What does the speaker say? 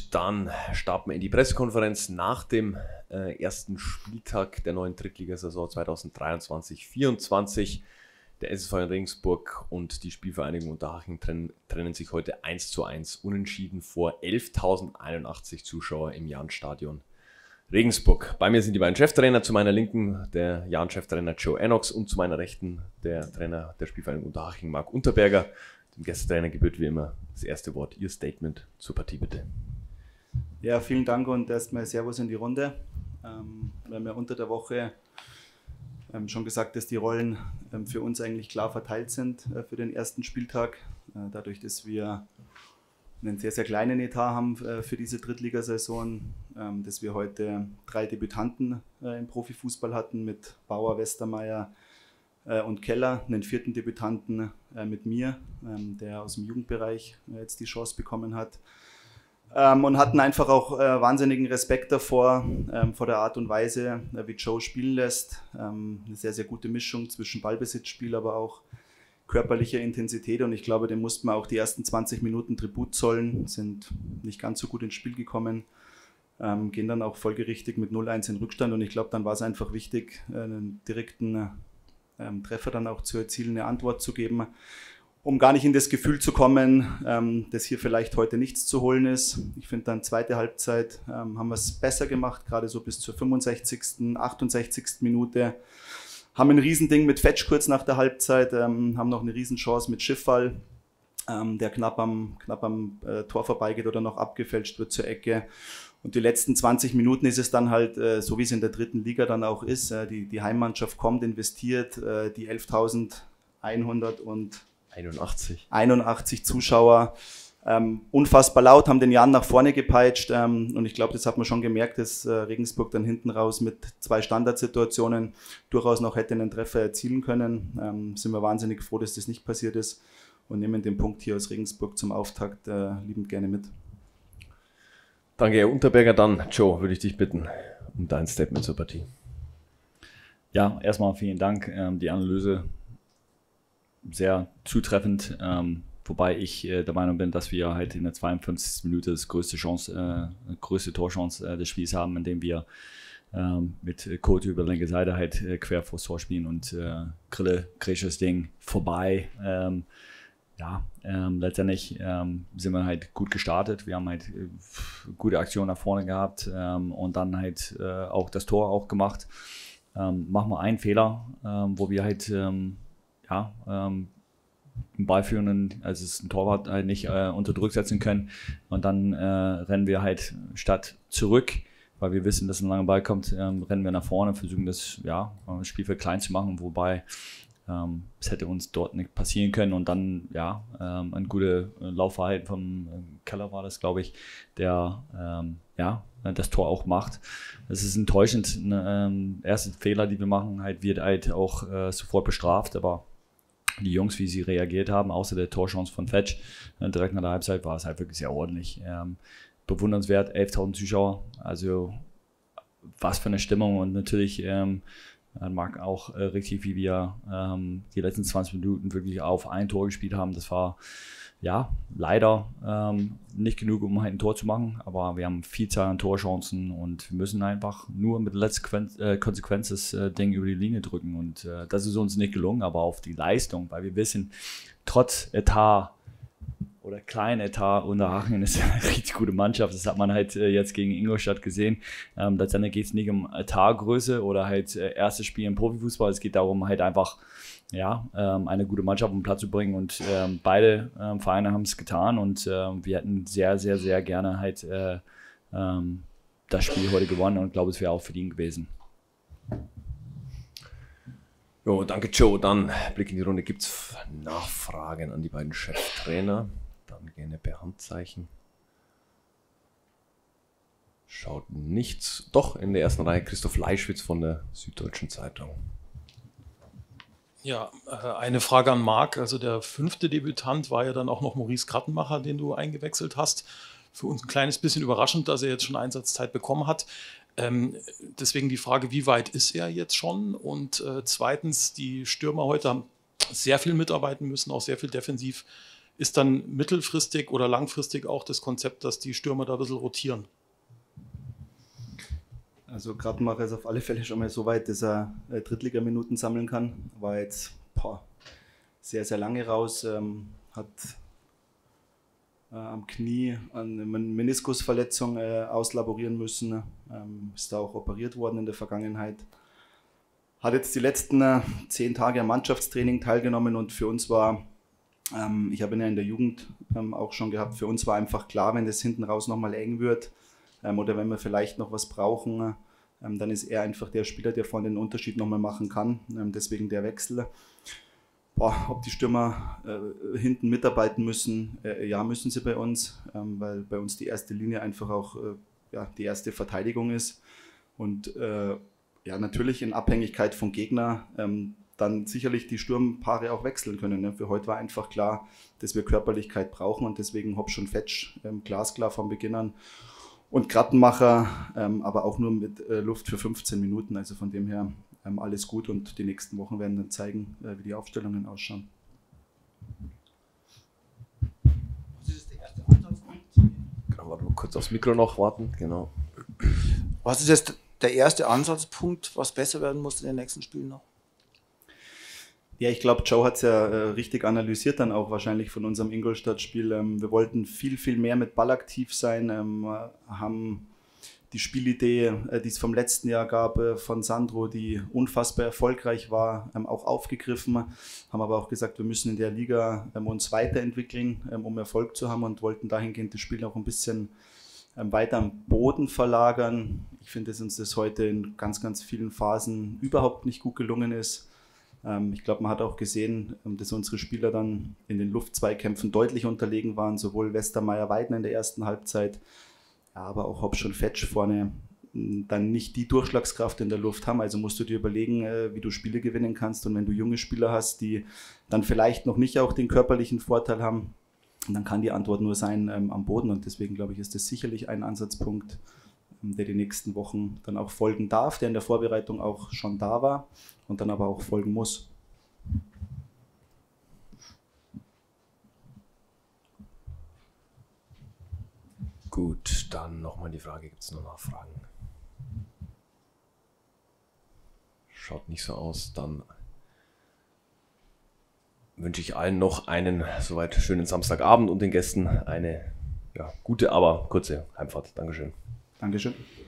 Und dann starten wir in die Pressekonferenz nach dem ersten Spieltag der neuen Drittligasaison 2023/24. Der SSV in Regensburg und die Spielvereinigung Unterhaching trennen sich heute 1:1 unentschieden vor 11.081 Zuschauer im Jahn-Stadion Regensburg. Bei mir sind die beiden Cheftrainer, zu meiner Linken der Jahn-Cheftrainer Joe Ennox und zu meiner Rechten der Trainer der Spielvereinigung Unterhaching, Marc Unterberger. Dem Gästetrainer gebührt wie immer das erste Wort. Ihr Statement zur Partie bitte. Ja, vielen Dank und erstmal Servus in die Runde. Wir haben ja unter der Woche schon gesagt, dass die Rollen für uns eigentlich klar verteilt sind für den ersten Spieltag. Dadurch, dass wir einen sehr, sehr kleinen Etat haben für diese Drittligasaison, dass wir heute 3 Debütanten im Profifußball hatten mit Bauer, Westermeier und Keller, einen 4. Debütanten mit mir, der aus dem Jugendbereich jetzt die Chance bekommen hat. Und hatten einfach auch wahnsinnigen Respekt davor, vor der Art und Weise, wie Joe spielen lässt. Eine sehr, sehr gute Mischung zwischen Ballbesitzspiel, aber auch körperlicher Intensität. Und ich glaube, dem mussten wir auch die ersten 20 Minuten Tribut zollen, sind nicht ganz so gut ins Spiel gekommen, gehen dann auch folgerichtig mit 0:1 in Rückstand. Und ich glaube, dann war es einfach wichtig, einen direkten Treffer dann auch zu erzielen, eine Antwort zu geben, um gar nicht in das Gefühl zu kommen, dass hier vielleicht heute nichts zu holen ist. Ich finde dann zweite Halbzeit haben wir es besser gemacht, gerade so bis zur 65., 68. Minute. Haben ein Riesending mit Fetsch kurz nach der Halbzeit, haben noch eine Riesenchance mit Schiffball, der knapp am Tor vorbeigeht oder noch abgefälscht wird zur Ecke. Und die letzten 20 Minuten ist es dann halt, so wie es in der dritten Liga dann auch ist, die Heimmannschaft kommt, investiert, die 11.181 Zuschauer, unfassbar laut, haben den Jan nach vorne gepeitscht und ich glaube, das hat man schon gemerkt, dass Regensburg dann hinten raus mit 2 Standardsituationen durchaus noch hätte einen Treffer erzielen können. Sind wir wahnsinnig froh, dass das nicht passiert ist und nehmen den Punkt hier aus Regensburg zum Auftakt liebend gerne mit. Danke, Herr Unterberger. Dann, Joe, würde ich dich bitten um dein Statement zur Partie. Ja, erstmal vielen Dank. Die Analyse sehr zutreffend, wobei ich der Meinung bin, dass wir halt in der 52. Minute das größte Torchance des Spiels haben, indem wir mit Kote über linke Seite halt quer vors Tor spielen und Grille kriegt das Ding vorbei. Letztendlich sind wir halt gut gestartet. Wir haben halt gute Aktionen nach vorne gehabt und dann halt auch das Tor auch gemacht. Machen wir einen Fehler, wo wir halt einen Ballführenden, also es ist ein Torwart, halt nicht unter Druck setzen können. Und dann rennen wir halt statt zurück, weil wir wissen, dass ein langer Ball kommt, rennen wir nach vorne, versuchen das Spielfeld klein zu machen, wobei es hätte uns dort nicht passieren können. Und dann ein gutes Laufverhalten vom Keller war das, glaube ich, der das Tor auch macht. Es ist enttäuschend. Erste Fehler, die wir machen, wird halt auch sofort bestraft, aber die Jungs, wie sie reagiert haben, außer der Torchance von Fetsch, direkt nach der Halbzeit, war es halt wirklich sehr ordentlich. Bewundernswert, 11.000 Zuschauer, also was für eine Stimmung und natürlich mag auch richtig, wie wir die letzten 20 Minuten wirklich auf ein Tor gespielt haben. Das war leider nicht genug, um halt ein Tor zu machen, aber wir haben Vielzahl an Torchancen und wir müssen einfach nur mit der letzten Konsequenz das Ding über die Linie drücken und das ist uns nicht gelungen, aber auf die Leistung, weil wir wissen, trotz Etat oder kleinen Etat, Unterhaching ist eine richtig gute Mannschaft, das hat man halt jetzt gegen Ingolstadt gesehen. Letztendlich geht es nicht um Etatgröße oder halt erstes Spiel im Profifußball, es geht darum halt einfach eine gute Mannschaft auf den Platz zu bringen und beide Vereine haben es getan und wir hätten sehr, sehr, sehr gerne halt das Spiel heute gewonnen und glaube, es wäre auch verdient gewesen. Jo, danke Joe. Dann Blick in die Runde. Gibt es Nachfragen an die beiden Cheftrainer? Dann gerne per Handzeichen. Schaut nichts. Doch, in der ersten Reihe Christoph Leischwitz von der Süddeutschen Zeitung. Ja, eine Frage an Marc. Also der 5. Debütant war ja dann auch noch Maurice Krattenmacher, den du eingewechselt hast. Für uns ein kleines bisschen überraschend, dass er jetzt schon Einsatzzeit bekommen hat. Deswegen die Frage, wie weit ist er jetzt schon? Und zweitens, die Stürmer heute haben sehr viel mitarbeiten müssen, auch sehr viel defensiv. Ist dann mittelfristig oder langfristig auch das Konzept, dass die Stürmer da ein bisschen rotieren? Also Krattenmacher ist auf alle Fälle schon mal so weit, dass er Drittligaminuten sammeln kann. War jetzt sehr, sehr lange raus, hat am Knie eine Meniskusverletzung auslaborieren müssen, ist da auch operiert worden in der Vergangenheit. Hat jetzt die letzten 10 Tage am Mannschaftstraining teilgenommen und für uns war, ich habe ihn ja in der Jugend auch schon gehabt, für uns war einfach klar, wenn das hinten raus nochmal eng wird oder wenn wir vielleicht noch was brauchen, dann ist er einfach der Spieler, der vorne den Unterschied nochmal machen kann, deswegen der Wechsel. Ob die Stürmer hinten mitarbeiten müssen, ja, müssen sie bei uns, weil bei uns die erste Linie einfach auch die erste Verteidigung ist und natürlich in Abhängigkeit vom Gegner dann sicherlich die Sturmpaare auch wechseln können. Ne? Für heute war einfach klar, dass wir Körperlichkeit brauchen und deswegen Hopsch und Fetsch glasklar vom Beginn an und Krattenmacher, aber auch nur mit Luft für 15 Minuten, also von dem her alles gut und die nächsten Wochen werden dann zeigen, wie die Aufstellungen ausschauen. Was ist der erste Ansatzpunkt? Genau, warte mal kurz aufs Mikro noch warten, genau. Was ist jetzt der erste Ansatzpunkt, was besser werden muss in den nächsten Spielen noch? Ja, ich glaube, Joe hat es ja richtig analysiert dann auch wahrscheinlich von unserem Ingolstadt-Spiel. Wir wollten viel, viel mehr mit Ball aktiv sein, haben die Spielidee, die es vom letzten Jahr gab, von Sandro, die unfassbar erfolgreich war, auch aufgegriffen, haben aber auch gesagt, wir müssen in der Liga uns weiterentwickeln, um Erfolg zu haben und wollten dahingehend das Spiel auch ein bisschen weiter am Boden verlagern. Ich finde, dass uns das heute in ganz, ganz vielen Phasen überhaupt nicht gut gelungen ist. Ich glaube, man hat auch gesehen, dass unsere Spieler dann in den Luftzweikämpfen deutlich unterlegen waren, sowohl Westermeier-Weiden in der ersten Halbzeit, aber auch Hopsch und Fetsch vorne dann nicht die Durchschlagskraft in der Luft haben. Also musst du dir überlegen, wie du Spiele gewinnen kannst. Und wenn du junge Spieler hast, die dann vielleicht noch nicht auch den körperlichen Vorteil haben, dann kann die Antwort nur sein am Boden. Und deswegen glaube ich, ist das sicherlich ein Ansatzpunkt, der die nächsten Wochen dann auch folgen darf, der in der Vorbereitung auch schon da war und dann aber auch folgen muss. Gut, dann nochmal die Frage, gibt es noch Nachfragen? Schaut nicht so aus, dann wünsche ich allen noch einen soweit schönen Samstagabend und den Gästen eine gute, aber kurze Heimfahrt. Dankeschön. Dankeschön.